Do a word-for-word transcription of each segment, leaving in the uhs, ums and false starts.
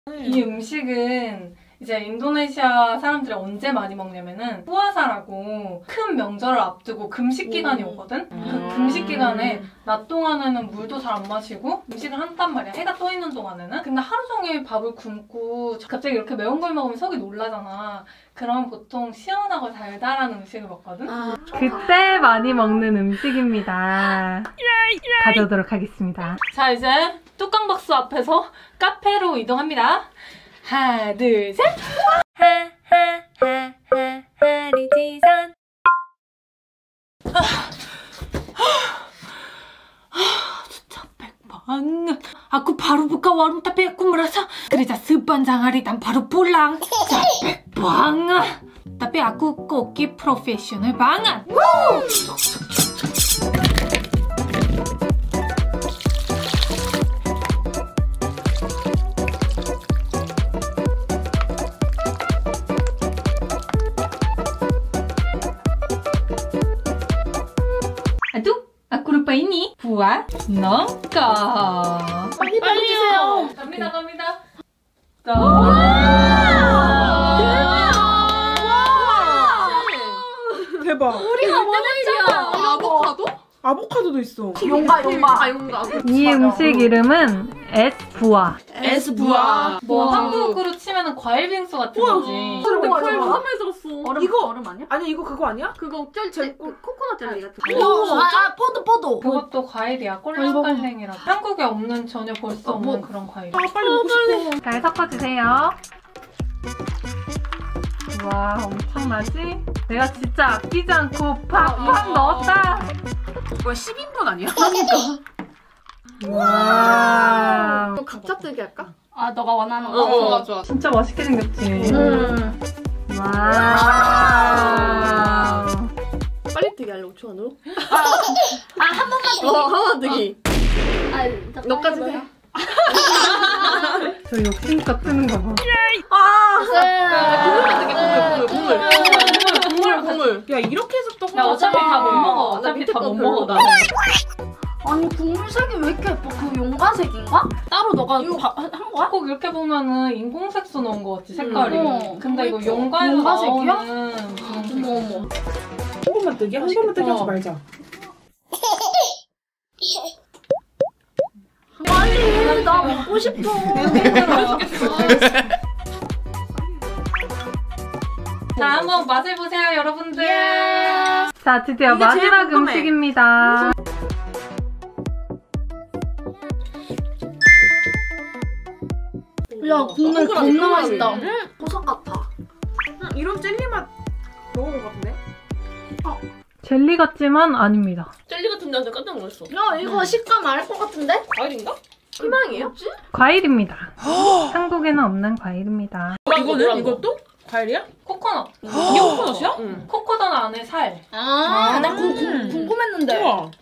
이 음식은 이제 인도네시아 사람들이 언제 많이 먹냐면은 푸아사라고 큰 명절을 앞두고 금식 기간이 오거든? 음. 그 금식 기간에 낮 동안에는 물도 잘 안 마시고 음식을 한단 말이야. 해가 떠 있는 동안에는. 근데 하루 종일 밥을 굶고 갑자기 이렇게 매운 걸 먹으면 속이 놀라잖아. 그럼 보통 시원하고 달달한 음식을 먹거든? 아. 그때 많이 먹는 음식입니다. 가져오도록 하겠습니다. 자, 이제 뚜껑박스 앞에서 카페로 이동합니다. 하나, 둘, 셋! 하하하하하리지산. 진짜 백방. Aku baru buka warung tapi aku merasa kerja sepanjang hari dan baru pulang. Capek banget. Tapi aku koki profesional banget. Woo! Aduh, aku lupa ini buat nongko. 빨리 빨리 주세요. 갑니다, 갑니다. 와! 대박. 우리가 원했잖아. 아보카도? 아보카도도 있어. 용가 용가. 아 용가. 이 음식 이름은 에스부아. 에스부아. 뭐 한국으로 치면은 과일 빙수 같은 거지. 근데 그걸 그걸 처음에 들었어. 얼음 이거 얼음 아니야? 아니 이거 그거 아니야? 그거 젤 젤 코코넛 젤리 같은 오, 거. 아, 아 포도 포도. 그것도 과일이야. 꼴랑깔랭이라고. 한국에 없는, 전혀 볼 수 없는 뭐? 그런 과일. 아 빨리 먹고 싶어. 잘 섞어주세요. 와, 엄청나지? 내가 진짜 아끼지 않고 팍팍 넣었다. 이거 십 인분 아니야? 와. 또 각자 뜨기 할까? 아 너가 원하는 어, 거. 좋아 좋아. 진짜 맛있게 생겼지? 음. 와. 빨리 뜨기 할래 오 초 안으로? 아한 번만 더. 어 하나 뜨기. 아, 너까지 해. 저 욕심껏 뜨는 거 봐. 국물만 뜨기 국물 국물 국물 국물 국물. 야 이렇게 해서 또 야, 어차피 다 못 먹어. 어차피 다 못 먹어, 나. 아니 국물색이 왜 이렇게 예뻐? 그 용가색인가? 따로 너가 이거 바, 한 거야? 꼭 이렇게 보면은 인공색소 넣은 거 같지, 색깔이. 음. 어. 근데 이거 그러니까. 용가에서 용가색이야? 나오는 분홍색. 어머 어머. 한 번만 뜨기 한 번만 뜨기 하지 말자. 빨리 나 먹고 싶어. 자, 한번 맛을 보세요, 여러분들. 자, 드디어 이게 제일 마지막 궁금해. 음식입니다. 야 국물 동그랗게 겁나 맛있다. 동그랗게. 응 보석 같아. 음, 이런 젤리 맛 먹어본 것 같은데? 젤리 같지만 아닙니다. 젤리 같은 데한테 깜짝 놀랐어. 야 이거 식감 알 것 같은데? 과일인가? 희망이에요? 과일입니다. 한국에는 없는 과일입니다. 이거는? 이것도? 과일이야? 코코넛. 이게 코코넛이야? 응. 코코넛 안에 살. 아나 궁금했는데. 우와.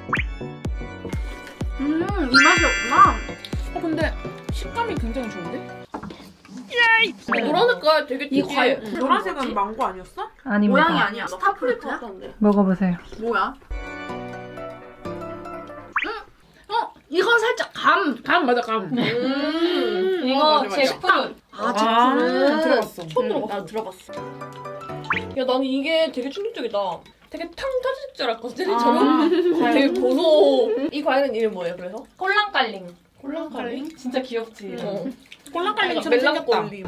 음 이 맛이었구나. 어 근데 식감이 굉장히 좋은데? 노란 색깔 되게 이 과일 응. 노란색은 망고 아니었어? 아닙니다. 모양이 아니야. 스타프루트야? 먹어보세요. 뭐야? 어 이건 살짝 감. 감 맞아 감. 음. 이거 맞아, 맞아. 잭프루. 아 아, 들어봤어. 처음 들어봤어. 나 들어봤어. 야 나는 이게 되게 충격적이다. 되게 탕 터질 줄 알았거든 젤리처럼. 되게 고소. 이 과일은 이름 뭐예요 그래서? 꼴랑깔링. 콜랑칼링? 진짜 귀엽지? 어. 꼴랑깔링처럼 생겼다. 멜랑꼴리.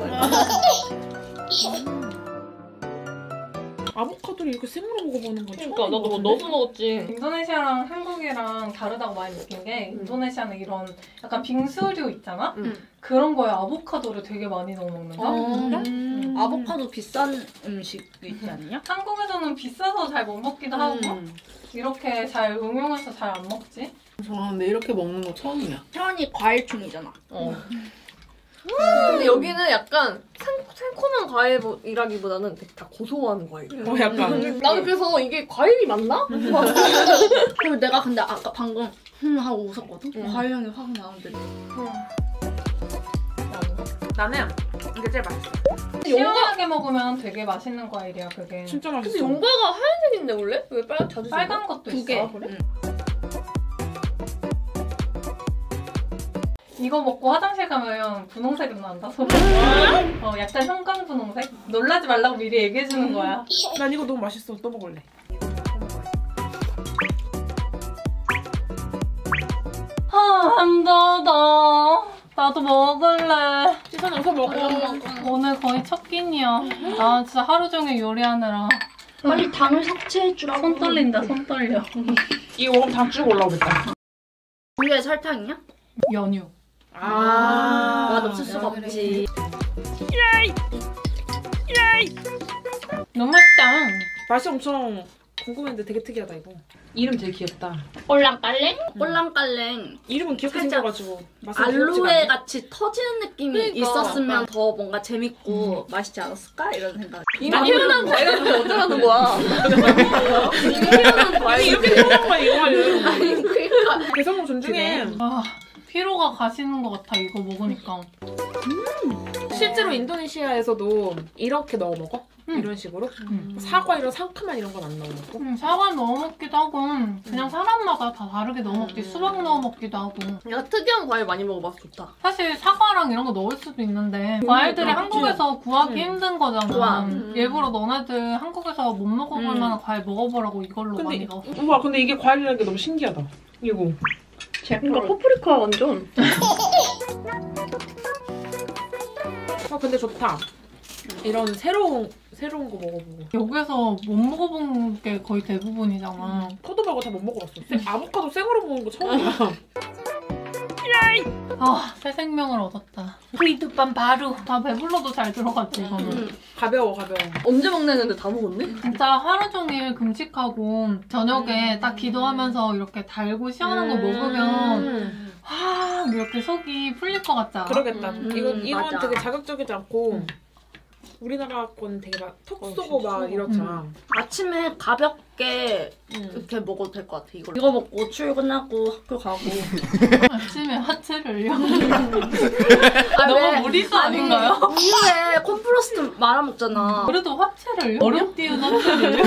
아보카도를 이렇게 생으로 먹어보는 건 그러니까 처음 나도 뭐 먹었는데? 넣어서 먹었지. 인도네시아랑 한국이랑 다르다고 많이 느낀 게 인도네시아는 이런 약간 빙수류 있잖아? 음. 그런 거에 아보카도를 되게 많이 넣어 먹는다? 음. 아보카도 비싼 음식 있지 않냐? 한국에서는 비싸서 잘 못 먹기도 하고 이렇게 잘 응용해서 잘 안 먹지? 아 근데 이렇게 먹는 거 처음이야. 태연이 과일충이잖아. 어. 근데 여기는 약간 생, 새콤한 과일이라기보다는 되게 다 고소한 과일. 어 약간. 나는 그래서 이게 과일이 맞나? 그리고 내가 근데 아까 방금 흠 하고 웃었거든? 응. 과일 향이 확 나는데. 나는 이게 제일 맛있어. 시원하게 먹으면 되게 맛있는 과일이야, 그게. 진짜 근데 맛있어. 용과가 하얀색인데 원래? 왜 빨간 자주 쓰는 빨간 것도 두 있어. 개. 아, 그래? 응. 이거 먹고 화장실 가면 분홍색으로 난다, 손. 어, 약간 형광 분홍색? 놀라지 말라고 미리 얘기해주는 거야. 난 이거 너무 맛있어. 또 먹을래. 아, 힘들다. 나도 먹을래. 시선 어서 먹어. 오늘 거의 첫 끼니야. 나 진짜 하루 종일 요리하느라. 빨리 당을 섭취해주라고. 손 떨린다, 손 떨려. 이거 먹으면 다 쭉 올라오겠다. 위에 설탕이야? 연유. 아, 맛 없을 수가 없지. 너무 맛있다. 맛이 엄청 궁금했는데 되게 특이하다 이거. 이름 되게 귀엽다. 꼴랑깔랭? 꼴랑깔랭. 이름은 귀엽게 살짝 생겨가지고 맛은 귀엽지가 알로에 않네. 같이 터지는 느낌이 그러니까. 있었으면 더 뭔가 재밌고 맛있지 않았을까? 이런 생각. 이미 표현한 과일을 근데 어쩌라는 거야? 이미 표현한 과일. 이렇게 표현한 거야 이거 하려고. 아니 그러니까 개성공 존중해. 아, 피로가 가시는 것 같아, 이거 먹으니까. 실제로 인도네시아에서도 이렇게 넣어 먹어? 응. 이런 식으로? 응. 사과 이런 상큼한 이런 건 안 넣어 먹고? 음, 사과 넣어 먹기도 하고, 그냥 사람마다 다 다르게 넣어 먹지. 수박 넣어 먹기도 하고. 약간 특이한 과일 많이 먹어봐서 좋다. 사실 사과랑 이런 거 넣을 수도 있는데 과일들이 음, 한국에서 구하기 음. 힘든 거잖아. 좋아. 음. 일부러 너네들 한국에서 못 먹어볼 음. 만한 과일 먹어보라고 이걸로 근데, 많이 넣었어. 우와 근데 이게 과일이라는 게 너무 신기하다. 이거. 그러니까 파프리카 완전. 아 근데 좋다. 이런 새로운 새로운 거 먹어보고. 여기에서 못 먹어본 게 거의 대부분이잖아. 포도 말고 다 못 먹어봤어. 생- 아보카도 생으로 먹는 거 처음이야. 아, 새 생명을 얻었다. 후이드밤 바로. 다 배불러도 잘 들어갔지, 이거는. 음. 가벼워 가벼워. 언제 먹내는데 다 먹었네? 진짜 하루 종일 금식하고 저녁에 딱 기도하면서 이렇게 달고 시원한 거 먹으면 음. 확 이렇게 속이 풀릴 것 같지 않아? 그러겠다. 음, 이건 음, 이건 맞아. 되게 자극적이지 않고 음. 우리나라 건 되게 막 톡 어, 쏘고 진짜? 막 이렇잖아. 아침에 가볍게 음. 이렇게 먹어도 될 것 같아. 이거 이거 먹고 출근하고 학교 가고. 아침에 하체를요? 아, 너무 왜? 무리수 아니, 아닌가요? 우유에 콘플러스 말아 먹잖아. 그래도 화채를요? 어렵 띄운 화채를요?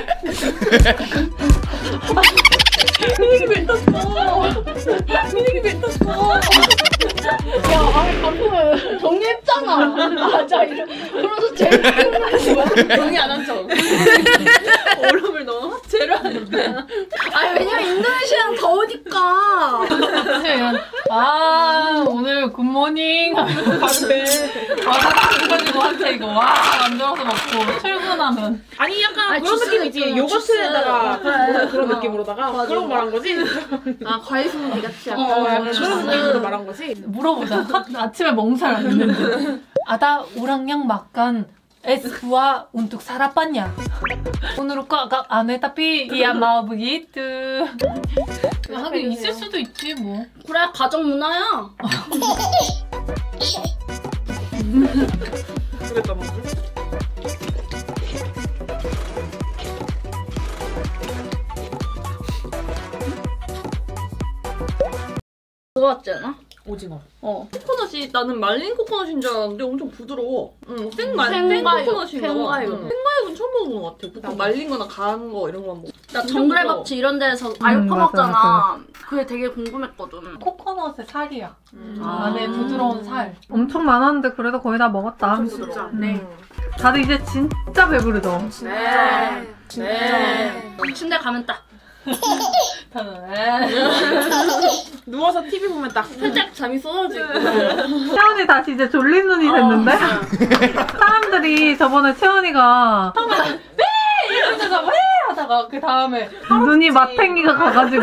분위기 뱉었어. 분위기 뱉었어. 야, 아니 방금 정리했잖아. 맞아. 이러- 그러면서 제일 기억나는 거야. 정이 안 한 척. 얼음을 넣어 화채를 하는데. 아니 왜냐면 인도네시아는 더우니까. 사실 이런 아 오늘 굿모닝 가는데 와가지고 화채 이거 와 만들어서 먹고 출근하면 아니 약간 아니, 그런 주스 느낌이지. 느낌, 요거트에다가 주스. 그래. 그런 느낌으로다가 맞아. 그런 거 말한 거지. 아 과일 스무디 같이 어, 약간. 약간 주스. 그런 느낌으로 말한 거지. 물어보자. 하- 아침에 멍살 안 듣는데. 아다 오랑양 막간 에스부아 운뚝 살아봤냐? 오늘은 꽉 안에 tapi iya mau begitu. 하긴 있을 수도 있지 뭐. 그래 가정 문화야. 그랬다 뭐. 그거 같지 않아? 오징어. 어. 코코넛이 나는 말린 코코넛인 줄 알았는데 엄청 부드러워. 응, 생말 생 생과육. 코코넛인가 봐. 생과육. 응. 생과육은 처음 먹어본 것 같아. 보통 말린 거나 간 거 이런 거만 먹어. 나 진짜 정글밥집 이런 데서 과육 음, 퍼먹잖아. 맞아, 그게 되게 궁금했거든. 코코넛의 살이야. 음. 아. 안에 부드러운 살. 엄청 많았는데 그래도 거의 다 먹었다. 진짜. 네. 다들 이제 진짜 배부르죠? 네. 네. 침대 가면 딱. 다들 에. 누워서 티비 보면 딱. 살짝 잠이 쏟아지고. 채원이 다시 이제 졸린 눈이 됐는데 사람들이 저번에 채원이가 처음에 네! 이러면서 왜! 하다가 그 다음에 눈이 마탱이가 가가지고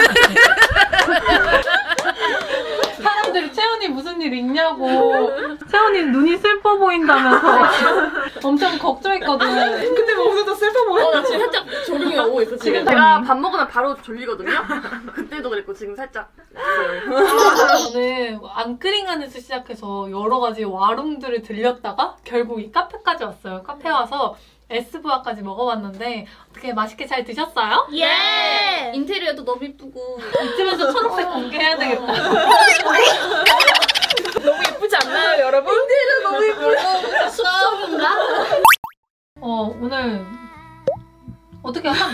사람들이 채원이 무슨 일 있냐고 채원이 눈이 슬퍼 보인다면서 엄청 걱정했거든. 근데 먹어도 슬퍼 보여. 어, 나 지금 살짝 조명이 오고 있어, 지금. 제가 밥 먹으면 바로 졸리거든요. 그때도 그랬고 지금 살짝. 저는 앙크링안에서 시작해서 여러 가지 와룸들을 들렸다가 결국 이 카페까지 왔어요. 카페 와서 에스부아까지 먹어봤는데 어떻게 맛있게 잘 드셨어요? 예. 인테리어도 너무 이쁘고. 이쯤에서 초록색 공개해야 되겠다. 너무 예쁘지 않나요, 여러분? 너무 예쁘다. 숲속인가? 어 오늘 어떻게 한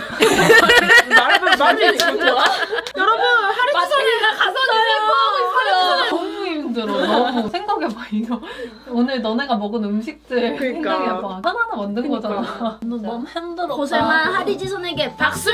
말하면 말이 지금 좋아? 여러분, 하리 맞습니다. 가서 슬퍼하고 있어요. 너무 소름 들어. 너무 생각해봐 이거. 오늘 너네가 먹은 음식들 그러니까. 생각해봐. 하나하나 만든 그러니까. 거잖아. 너 너무 힘들어. 고생한 하리지선에게 박수를!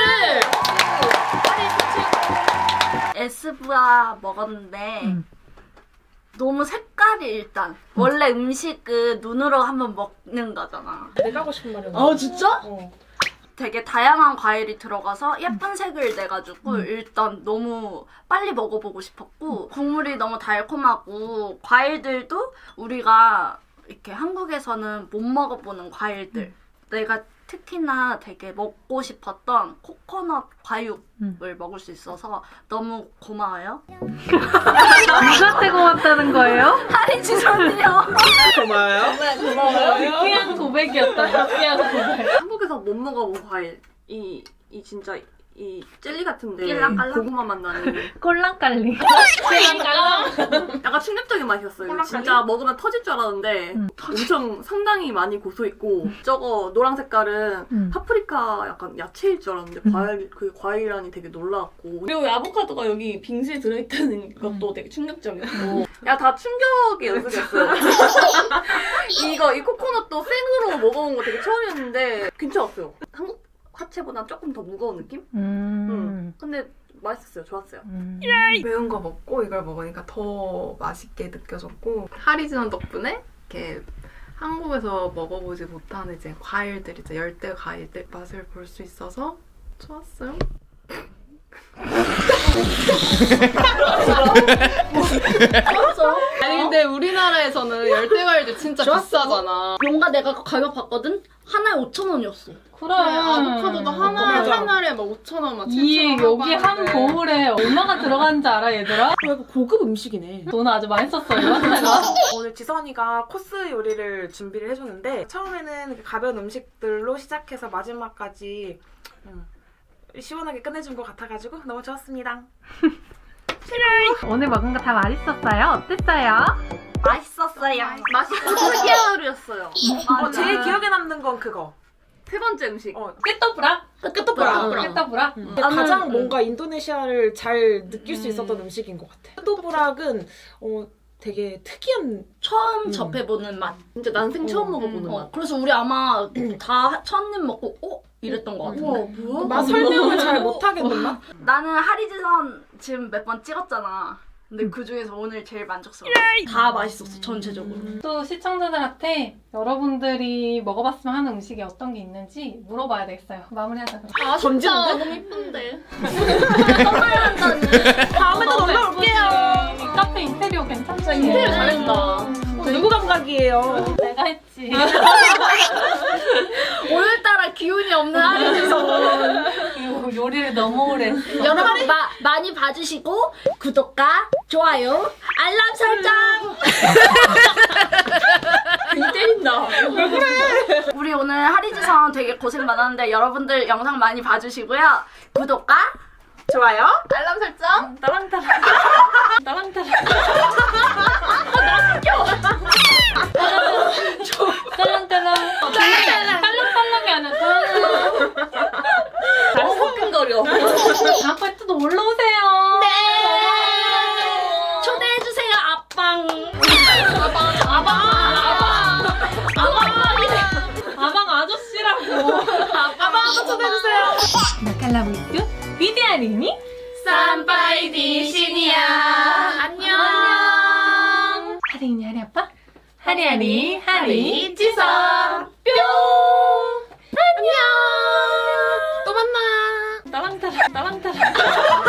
에스쁘아 먹었는데 음. 너무 색깔이 일단 원래 음식은 눈으로 한번 먹는 거잖아. 내가 하고 싶은 말이야. 아 진짜? 어. 되게 다양한 과일이 들어가서 예쁜 색을 내가지고 음. 일단 너무 빨리 먹어보고 싶었고 국물이 너무 달콤하고 과일들도 우리가 이렇게 한국에서는 못 먹어보는 과일들 내가 특히나 되게 먹고 싶었던 코코넛 과육을 음. 먹을 수 있어서 너무 고마워요. 누구한테 고맙다는 거예요? 하리지선이요. 고마워요. 느끼한 고백이었다. 느끼한 고백. 한국에서 못 먹어본 과일. 이, 이 진짜 이 젤리 같은데 낄랑깔랑? 고구마 맛 나는 꼴랑깔리. 약간 충격적인 맛이었어요. 꼴랑깔리? 진짜 먹으면 터질 줄 알았는데 음. 엄청 상당히 많이 고소했고 저거 노란 색깔은 음. 파프리카 약간 야채일 줄 알았는데 음. 과일 그 과일이라니 되게 놀라웠고 그리고 아보카도가 여기 빙수에 들어있다는 것도 되게 충격적이었고 야 다 충격의 연속이었어요. 이거 이 코코넛도 생으로 먹어본 거 되게 처음이었는데 괜찮았어요. 한국 화채보다 조금 더 무거운 느낌? 음. 음. 근데 맛있었어요. 좋았어요. 음. 매운 거 먹고 이걸 먹으니까 더 맛있게 느껴졌고 하리지선 덕분에 이렇게 한국에서 먹어보지 못하는 이제 과일들, 이제 열대 과일들 맛을 볼 수 있어서 좋았어요. 아니 근데 우리나라에서는 열대 과일들 진짜 비싸잖아. 용가 내가 가격 봤거든? 하나에 오천 원이었어. 그래. 아보카도도 하나 맞아. 한 알에 막 오천 원, 막 이 칠천 원 여기 한 보울에 얼마가 들어가는지 알아 얘들아? 어, 이거 고급 음식이네. 돈 아주 많이 썼어 이거 내가. 오늘 지선이가 코스 요리를 준비를 해줬는데 처음에는 가벼운 음식들로 시작해서 마지막까지 음, 시원하게 끝내준 것 같아가지고 너무 좋았습니다. 오늘 먹은 거 다 맛있었어요? 어땠어요? 맛있었어요. 맛있고 특이하루였어요. 어, 제일 기억에 남는 건 그거. 세 번째 음식. 어, 깨떠브라? 끝도브라. 깨떠브라? 근데 나는, 가장 음. 뭔가 인도네시아를 잘 느낄 수 있었던 음식인 것 같아. 뚜브락은 어, 되게 특이한 처음 음. 접해보는 맛. 진짜 난생 처음 음, 먹어보는 어, 맛. 그래서 우리 아마 다 첫 입 먹고 어? 이랬던 것 같은데. 우와 뭐야? 맛 설명을 잘 못하겠는 맛? 나는 하리지선 지금 몇 번 찍었잖아. 근데 그 중에서 오늘 제일 만족스러워. 다 맛있었어 전체적으로. 또 시청자들한테 여러분들이 먹어봤으면 하는 음식이 어떤 게 있는지 물어봐야 되겠어요. 마무리하자 그럼. 아 던지는데? 너무 이쁜데. 선물한다니. 다음에 또 놀러 올게요. 이 카페 인테리어 괜찮지? 인테리어 잘했다. 어, 누구 감각이에요? 내가 했지. 오늘따라 기운이 없는 하리지선. 그리고 요리를 너무 오래 했어. 여러분 마, 많이 봐주시고 구독과 좋아요, 알람 설정. 등 때린다. 우리 오늘 하리지선 되게 고생 많았는데 여러분들 영상 많이 봐주시고요. 구독과 좋아요? 알람 설정. 따랑따랑. 따랑따랑. 딸랑딸랑. 딸랑딸랑이 아니라 어, 섞인거려. 다음번에 또 놀러 오세요. 네. 초대해주세요 아빵. 아빵. 아빵. 아빵. 아방 아저씨라고. 아빵도 초대해주세요. 나칼라보이스 비디아리니 산파이 디시니야. 안녕. 하리니 하리 아빠 하리하리 하리 지선. 뿅. 안녕. 또 만나. 따랑따랑. 따랑따랑.